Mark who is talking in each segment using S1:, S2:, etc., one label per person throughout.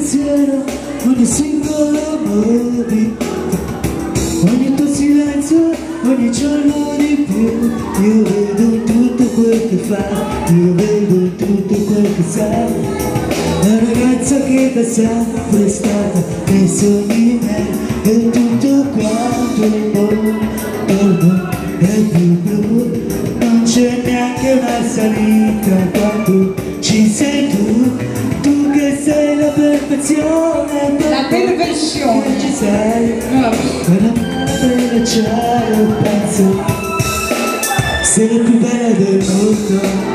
S1: pensiero, ogni singolo movimento, ogni tuo silenzio, ogni giorno di più. Io vedo in tutto quel che fai, io vedo in tutto quel che sai. La ragazza che da sempre è stata nei sogni miei, e tutto quanto il mondo è più blu. Non c'è neanche una salita quando ci sei tu che sei la perfezione.
S2: La perversione.
S1: Che ci sei, quella per lasciare penso, sei la più bella del mondo.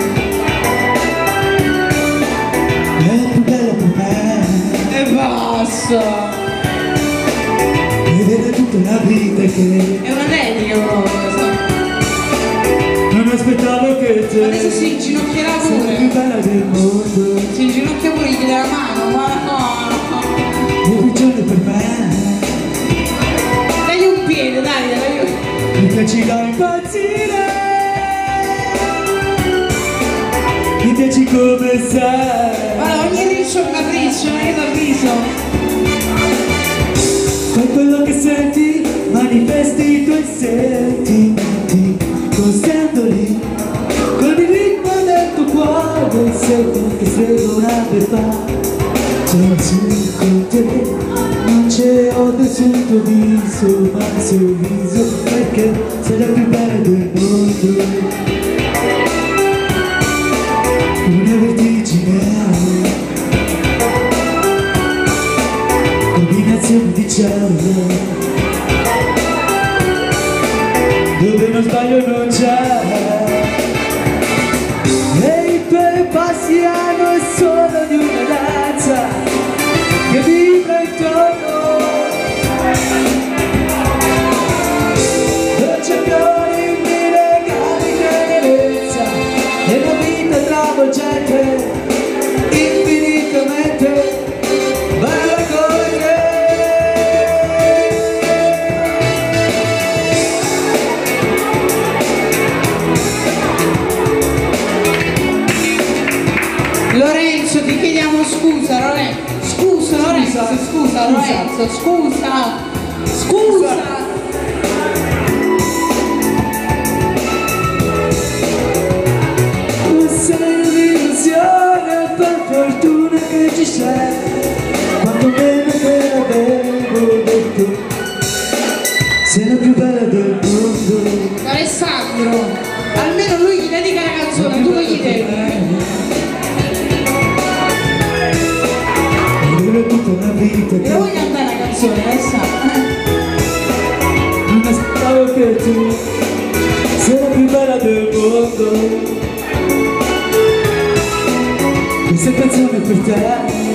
S2: E basta!
S1: Ed era tutta una vita che
S2: È una dedica proprio.
S1: non aspettavo che te.
S2: Adesso si inginocchierà
S1: sei la più
S2: pure.
S1: bella del mondo.
S2: Si inginocchia pure, gli chiede la mano, guarda qua.
S1: Un prigione per me.
S2: Dagli un piede, dai.
S1: Mi piaci da impazzire. Mi piaci come sei.
S2: Guarda, ogni riccio è una briciola, io t'avviso.
S1: Fai quello che senti, manifesti i tuoi sentimenti, stando lì, con il ritmo del tuo cuore, sento che sei una beffa. Sono con te, non c'è odio sul tuo viso, ma il sorriso, perché sei la più bella del mondo. Una vertigine, combinazione di cielo, dove non sbaglio non c'è, e i tuoi passi hanno il suono di una danza che vibra intorno. Dolce fiori, mille gradi tenerezza, e la vita travolgente, infinitamente bella come te.
S2: Lorenzo, ti chiediamo scusa, Lorenzo. Scusa, Lorenzo, scusa.
S1: Tu sei un'illusione, per fortuna che ci sei, quanto meno te l'avevo detto, sei la più bella del mondo.
S2: Alessandro, almeno lui gli dedica la canzone, tu non gli dedichi.
S1: Era tutta una vita
S2: E
S1: che
S2: voglio andare la canzone, Alessandro.
S1: non aspettavo che tu sei la più bella del mondo. Questa canzone è per te,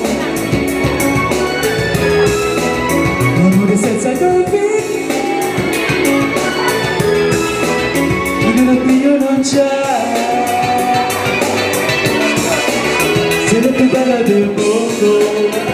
S1: amore senza confini, e nella Dio non c'è, sei la più bella del mondo.